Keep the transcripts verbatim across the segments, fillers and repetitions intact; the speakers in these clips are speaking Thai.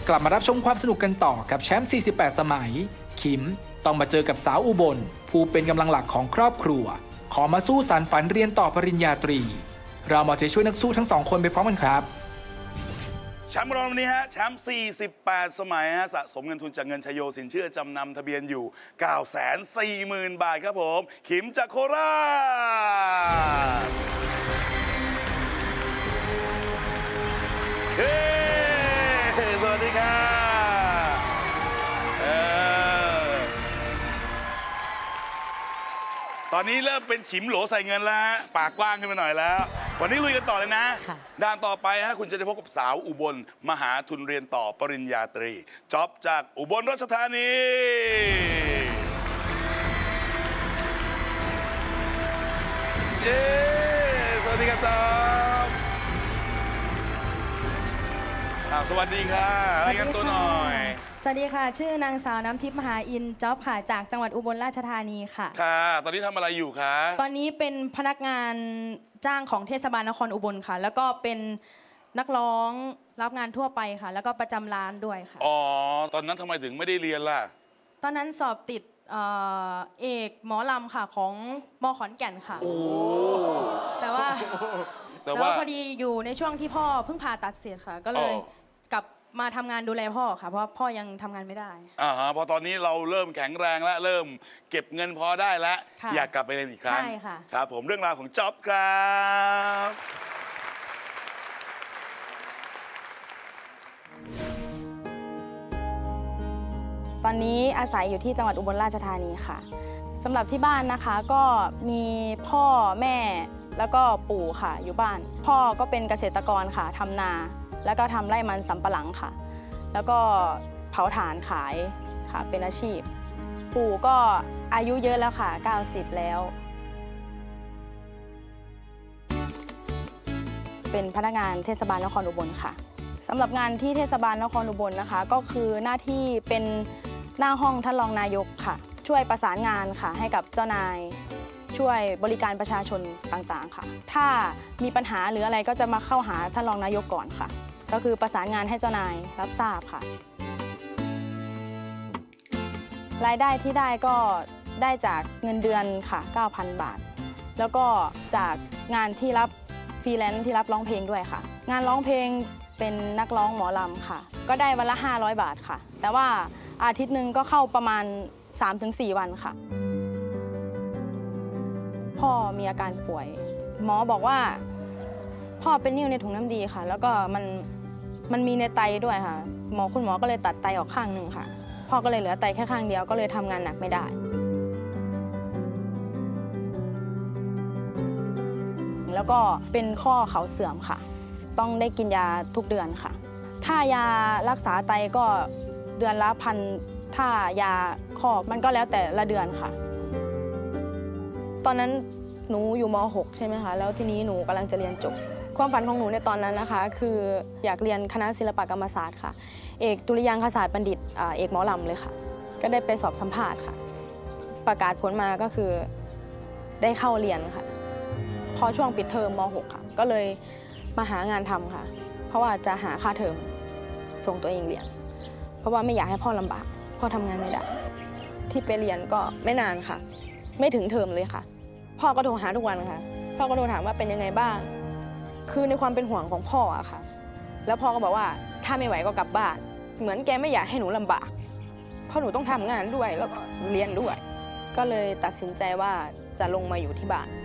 กลับมารับชมความสนุกกันต่อกับแชมป์สี่สิบแปดสมัยคิมต้องมาเจอกับสาวอุบลผู้เป็นกำลังหลักของครอบครัวขอมาสู้สานฝันเรียนต่อปริญญาตรีเรามาใจช่วยนักสู้ทั้งสองคนไปพร้อมกันครับแชมป์เราวันนี้ฮะแชมป์สี่สิบแปดสมัยฮะสะสมเงินทุนจากเงินชโยสินเชื่อจำนำทะเบียนอยู่ เก้าแสนสี่หมื่น บาทครับผมขิมจากโคราชเฮ้สวัสดีค่ะตอนนี้เริ่มเป็นขิมโหลใส่เงินแล้วปากกว้างขึ้นมาหน่อยแล้ววันนี้ลุยกันต่อเลยนะด้านต่อไปฮะคุณจะได้พบกับสาวอุบลมหาทุนเรียนต่อปริญญาตรีจ๊อบจากอุบลราชธานีเย้สวัสดีครับจ๊อบสวัสดีค่ะรายงานตัวหน่อยสวัสดีค่ะชื่อนางสาวน้ำทิพย์มหาอินจ๊อบค่ะจากจังหวัดอุบลราชธานีค่ะค่ะตอนนี้ทำอะไรอยู่คะตอนนี้เป็นพนักงานจ้างของเทศบาลนครอุบลค่ะแล้วก็เป็นนักร้องรับงานทั่วไปค่ะแล้วก็ประจำร้านด้วยค่ะอ๋อตอนนั้นทำไมถึงไม่ได้เรียนล่ะตอนนั้นสอบติดเอกหมอลำค่ะของมขอนแก่นค่ะโอ้แต่ว่าแต่ว่าพอดีอยู่ในช่วงที่พ่อเพิ่งผ่าตัดเสร็จค่ะก็เลยกลับมาทำงานดูแลพ่อค่ะเพราะพ่อยังทำงานไม่ได้อ่าฮะพอตอนนี้เราเริ่มแข็งแรงแล้วเริ่มเก็บเงินพอได้แล้วอยากกลับไปเรียนอีกครั้งใช่ค่ะครับผมเรื่องราวของจ๊อบครับตอนนี้อาศัยอยู่ที่จังหวัดอุบลราชธานีค่ะสำหรับที่บ้านนะคะก็มีพ่อแม่แล้วก็ปู่ค่ะอยู่บ้านพ่อก็เป็นเกษตรกรค่ะทำนาแล้วก็ทำไร่มันสำปะหลังค่ะแล้วก็เผาถ่านขายค่ะเป็นอาชีพปู่ก็อายุเยอะแล้วค่ะเก้าสิบแล้วเป็นพนักงานเทศบาลนครอุบลค่ะสำหรับงานที่เทศบาลนครอุบลนะคะก็คือหน้าที่เป็นหน้าห้องท่านรองนายกค่ะช่วยประสานงานค่ะให้กับเจ้านายช่วยบริการประชาชนต่างๆค่ะถ้ามีปัญหาหรืออะไรก็จะมาเข้าหาท่านรองนายกก่อนค่ะก็คือประสานงานให้เจ้านายรับทราบค่ะรายได้ที่ได้ก็ได้จากเงินเดือนค่ะ เก้าพัน บาทแล้วก็จากงานที่รับฟรีแลนซ์ที่รับร้องเพลงด้วยค่ะงานร้องเพลงเป็นนักร้องหมอลำค่ะก็ได้วันละห้าร้อยบาทค่ะแต่ว่าอาทิตย์หนึ่งก็เข้าประมาณ สามถึงสี่ วันค่ะพ่อมีอาการป่วยหมอบอกว่าพ่อเป็นนิ่วในถุงน้ำดีค่ะแล้วก็มันมันมีในไตด้วยค่ะหมอคุณหมอก็เลยตัดไตออกข้างหนึ่งค่ะพ่อก็เลยเหลือไตแค่ข้างเดียวก็เลยทำงานหนักไม่ได้แล้วก็เป็นข้อเข่าเสื่อมค่ะต้องได้กินยาทุกเดือนค่ะถ้ายารักษาไตก็เดือนละพันถ้ายาข้อมันก็แล้วแต่ละเดือนค่ะตอนนั้นหนูอยู่ม หก ใช่ไหมคะแล้วทีนี้หนูกำลังจะเรียนจบความฝันของหนูในตอนนั้นนะคะคืออยากเรียนคณะศิลปกรรมศาสตร์ค่ะเอกดุริยางคศาสตร์บัณฑิตเอกหมอลำเลยค่ะก็ได้ไปสอบสัมภาษณ์ค่ะประกาศผลมาก็คือได้เข้าเรียนค่ะพอช่วงปิดเทอมม หก ค่ะก็เลยมาหางานทำค่ะเพราะว่าจะหาค่าเทอมส่งตัวเองเรียนเพราะว่าไม่อยากให้พ่อลำบากพ่อทำงานไม่ได้ที่ไปเรียนก็ไม่นานค่ะไม่ถึงเทอมเลยค่ะพ่อก็โทรหาทุกวันค่ะพ่อก็โทรถามว่าเป็นยังไงบ้างคือในความเป็นห่วงของพ่ออะค่ะแล้วพ่อก็บอกว่าถ้าไม่ไหวก็กลับบ้านเหมือนแกไม่อยากให้หนูลำบากเพราะหนูต้องทำงานด้วยแล้วก็เรียนด้วยก็เลยตัดสินใจว่าจะลงมาอยู่ที่บ้าน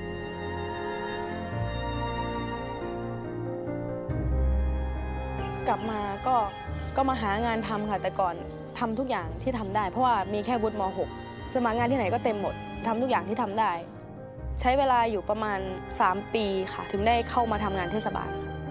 กลับมาก็ก็มาหางานทำค่ะแต่ก่อนทำทุกอย่างที่ทำได้เพราะว่ามีแค่วุฒิม หก สมัครงานที่ไหนก็เต็มหมดทำทุกอย่างที่ทำได้ใช้เวลาอยู่ประมาณสามปีค่ะถึงได้เข้ามาทำงานเทศบาล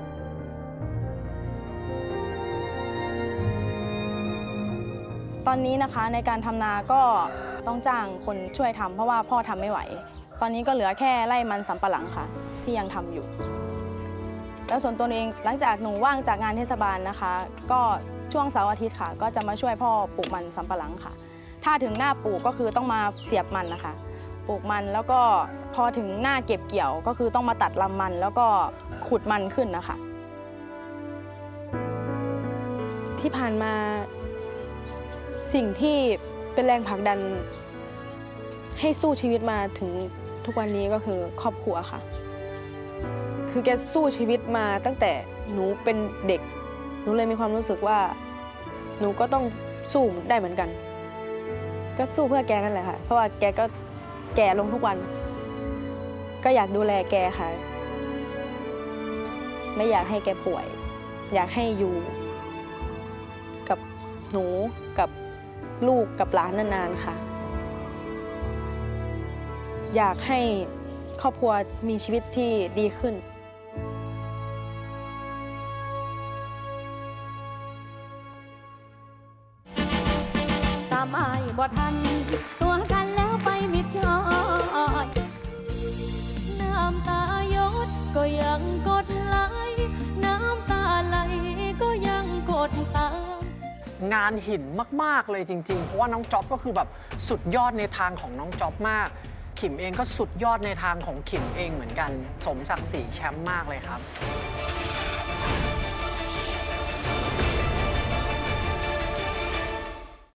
ตอนนี้นะคะในการทำนาก็ต้องจ้างคนช่วยทำเพราะว่าพ่อทำไม่ไหวตอนนี้ก็เหลือแค่ไร่มันสำปะหลังค่ะที่ยังทำอยู่แล้วส่วนตัวเองหลังจากหนูว่างจากงานเทศบาลนะคะก็ช่วงเสาร์อาทิตย์ค่ะก็จะมาช่วยพ่อปลูกมันสำปะหลังค่ะถ้าถึงหน้าปลูกก็คือต้องมาเสียบมันนะคะปลูกมันแล้วก็พอถึงหน้าเก็บเกี่ยวก็คือต้องมาตัดลำมันแล้วก็ขุดมันขึ้นนะคะทที่ผ่านมาสิ่งที่เป็นแรงผลักดันให้สู้ชีวิตมาถึงทุกวันนี้ก็คือครอบครัวค่ะคือแกสู้ชีวิตมาตั้งแต่หนูเป็นเด็กหนูเลยมีความรู้สึกว่าหนูก็ต้องสู้ได้เหมือนกันก็สู้เพื่อแกนั่นแหละค่ะเพราะว่าแกก็แก่ลงทุกวันก็อยากดูแลแกค่ะไม่อยากให้แกป่วยอยากให้อยู่กับหนูกับลูกกับหลานนานๆค่ะอยากให้ครอบครัวมีชีวิตที่ดีขึ้นตามอ้ายบ่ทันตัวกันแล้วไปมิดจอยน้ำตาหยดก็ยังกดไหลน้ำตาไหลก็ยังกดตามงานหินมากๆเลยจริงๆเพราะว่าน้องจ๊อบก็คือแบบสุดยอดในทางของน้องจ๊อบมากขิมเองก็สุดยอดในทางของขิมเองเหมือนกันสมศักดิ์ศรีแชมป์มากเลยครับ